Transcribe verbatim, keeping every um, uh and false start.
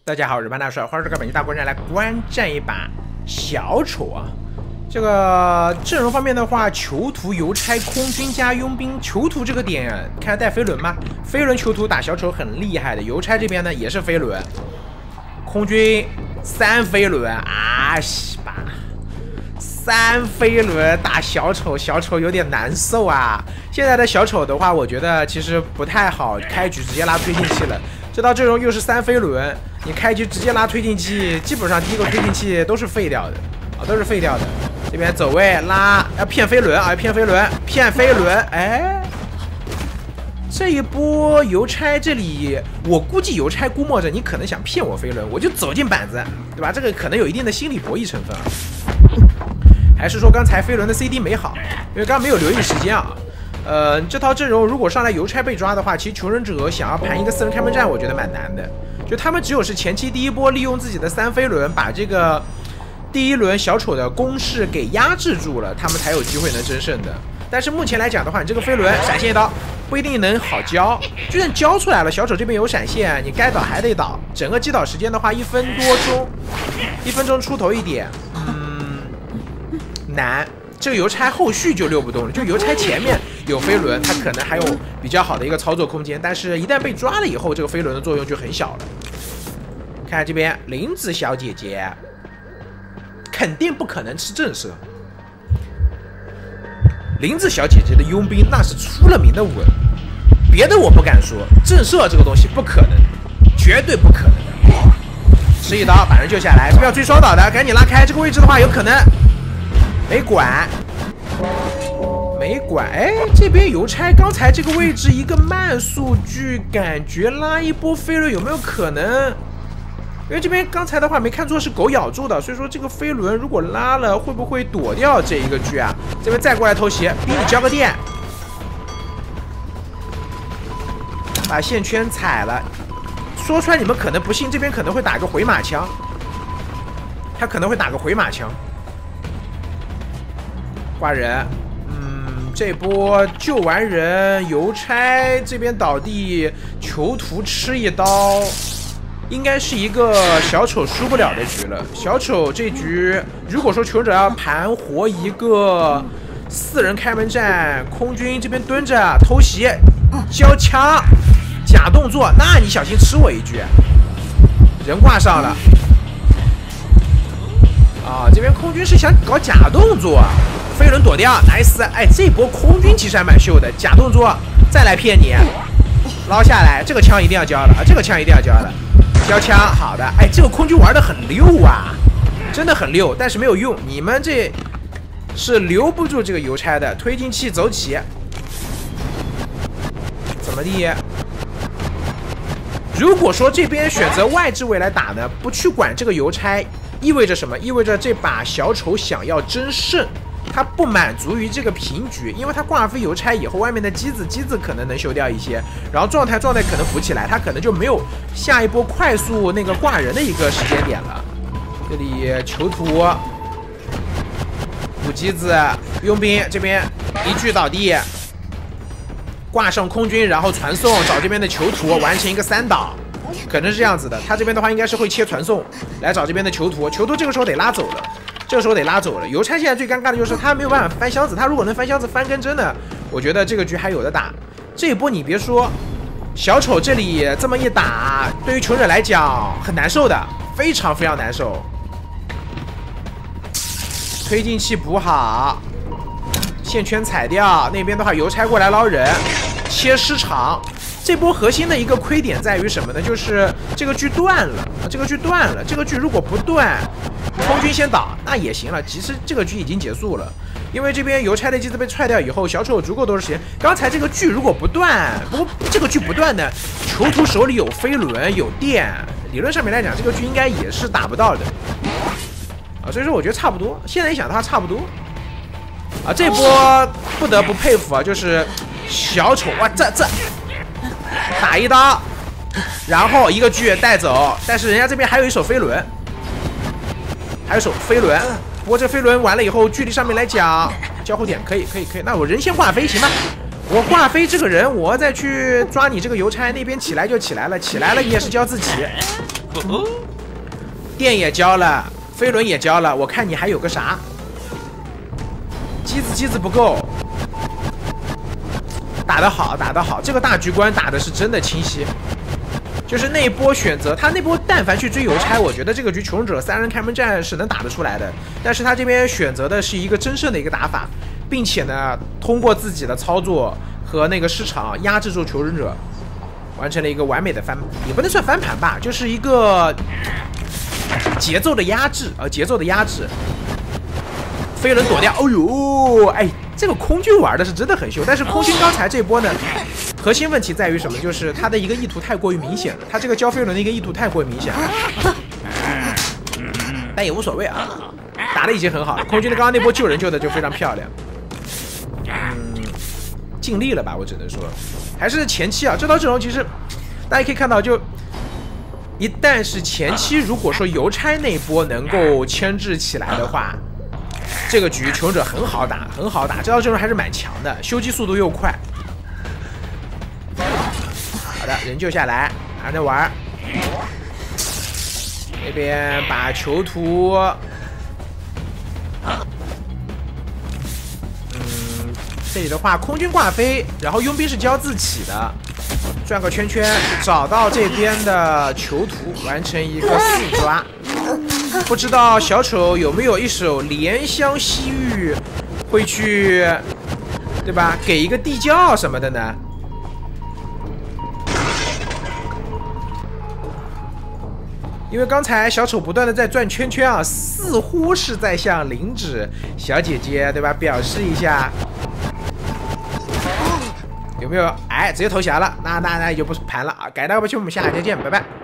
大家好，我是潘大帅，欢迎收看本期大观战来观战一把小丑啊。这个阵容方面的话，囚徒、邮差、空军加佣兵。囚徒这个点看带飞轮吗？飞轮囚徒打小丑很厉害的。邮差这边呢也是飞轮，空军三飞轮啊西吧，三飞轮打小丑，小丑有点难受啊。现在的小丑的话，我觉得其实不太好开局直接拉推进器了。这套阵容又是三飞轮，你开局直接拉推进器，基本上第一个推进器都是废掉的啊，都是废掉的。这边走位拉，要骗飞轮啊，骗飞轮，骗飞轮，哎，这一波邮差这里，我估计邮差估摸着你可能想骗我飞轮，我就走进板子，对吧？这个可能有一定的心理博弈成分啊。还是说刚才飞轮的 C D 没好，因为刚刚没有留意时间啊。呃，这套阵容如果上来邮差被抓的话，其实求生者想要盘一个四人开门战，我觉得蛮难的。就他们只有是前期第一波利用自己的三飞轮，把这个第一轮小丑的攻势给压制住了，他们才有机会能争胜的。但是目前来讲的话，你这个飞轮闪现一刀不一定能好交，就算交出来了，小丑这边有闪现，你该倒还得倒。整个击倒时间的话，一分多钟，一分钟出头一点，嗯，难。这个邮差后续就溜不动了，就邮差前面有飞轮，它可能还有比较好的一个操作空间，但是一旦被抓了以后，这个飞轮的作用就很小了。看这边林子小姐姐，肯定不可能吃震慑。林子小姐姐的佣兵那是出了名的稳，别的我不敢说，震慑这个东西不可能，绝对不可能的。吃一刀把人救下来，这边要追双倒的，赶紧拉开这个位置的话，有可能。没管，没管，哎，这边邮差刚才这个位置一个慢速距，感觉拉一波飞轮有没有可能？因为这边刚才的话没看错是狗咬住的，所以说这个飞轮如果拉了，会不会躲掉这一个距啊？这边再过来偷袭，逼你交个电，把线圈踩了。说出来你们可能不信，这边可能会打个回马枪，他可能会打个回马枪。挂人，嗯，这波救完人，邮差这边倒地，囚徒吃一刀，应该是一个小丑输不了的局了。小丑这局，如果说求者要盘活一个四人开门战，空军这边蹲着偷袭，交枪，假动作，那你小心吃我一句。人挂上了，啊，这边空军是想搞假动作。飞轮躲掉 ，nice！ 哎，这波空军其实还蛮秀的，假动作再来骗你，捞下来，这个枪一定要交了啊，这个枪一定要交了，交枪，好的，哎，这个空军玩的很溜啊，真的很溜，但是没有用，你们这是留不住这个邮差的，推进器走起，怎么地？如果说这边选择外置位来打呢，不去管这个邮差，意味着什么？意味着这把小丑想要争胜。他不满足于这个平局，因为他挂飞邮差以后，外面的机子机子可能能修掉一些，然后状态状态可能浮起来，他可能就没有下一波快速那个挂人的一个时间点了。这里囚徒补机子，佣兵这边一具倒地，挂上空军，然后传送找这边的囚徒完成一个三倒，可能是这样子的。他这边的话应该是会切传送来找这边的囚徒，囚徒这个时候得拉走了。这个时候得拉走了。邮差现在最尴尬的就是他没有办法翻箱子，他如果能翻箱子翻根针呢，我觉得这个局还有的打。这一波你别说，小丑这里这么一打，对于求者来讲很难受的，非常非常难受。推进器补好，线圈踩掉，那边的话邮差过来捞人，切失场。这波核心的一个亏点在于什么呢？就是这个锯断了，这个锯断了，这个锯如果不断。空军先倒，那也行了。其实这个局已经结束了，因为这边邮差的机子被踹掉以后，小丑有足够多的时间。刚才这个锯如果不断，不过这个锯不断呢，囚徒手里有飞轮有电，理论上面来讲，这个锯应该也是打不到的啊。所以说我觉得差不多。现在一想的话，差不多啊。这波不得不佩服啊，就是小丑哇，这这打一刀，然后一个锯带走，但是人家这边还有一手飞轮。还有手飞轮，不过这飞轮完了以后，距离上面来讲，交互点可以，可以，可以。那我人先挂飞行吧，我挂飞这个人，我再去抓你这个邮差，那边起来就起来了，起来了你也是交自己。 电也交了，飞轮也交了，我看你还有个啥？机子机子不够，打得好，打得好，这个大局观打的是真的清晰。就是那一波选择，他那波但凡去追邮差，我觉得这个局求生者三人开门战是能打得出来的。但是他这边选择的是一个真胜的一个打法，并且呢，通过自己的操作和那个市场压制住求生者，完成了一个完美的翻，也不能算翻盘吧，就是一个节奏的压制，呃，节奏的压制。飞轮躲掉，哦呦，哎，这个空军玩的是真的很秀。但是空军刚才这波呢，核心问题在于什么？就是他的一个意图太过于明显了，他这个交飞轮的一个意图太过于明显了。但也无所谓啊，打的已经很好了。空军的刚刚那波救人救的就非常漂亮，嗯，尽力了吧，我只能说，还是前期啊，这套阵容其实大家可以看到就。一旦是前期，如果说邮差那波能够牵制起来的话，这个局求生者很好打，很好打。这套阵容还是蛮强的，修机速度又快。好的，人救下来，还在玩。那边把囚徒，嗯，这里的话，空军挂飞，然后佣兵是交自起的。转个圈圈，找到这边的囚徒，完成一个四抓。不知道小丑有没有一手怜香惜玉，会去，对吧？给一个地窖什么的呢？因为刚才小丑不断的在转圈圈啊，似乎是在向灵指小姐姐，对吧？表示一下。有没有？哎，直接投降了，那那那也就不盘了啊！改到不去，我们下期见，拜拜。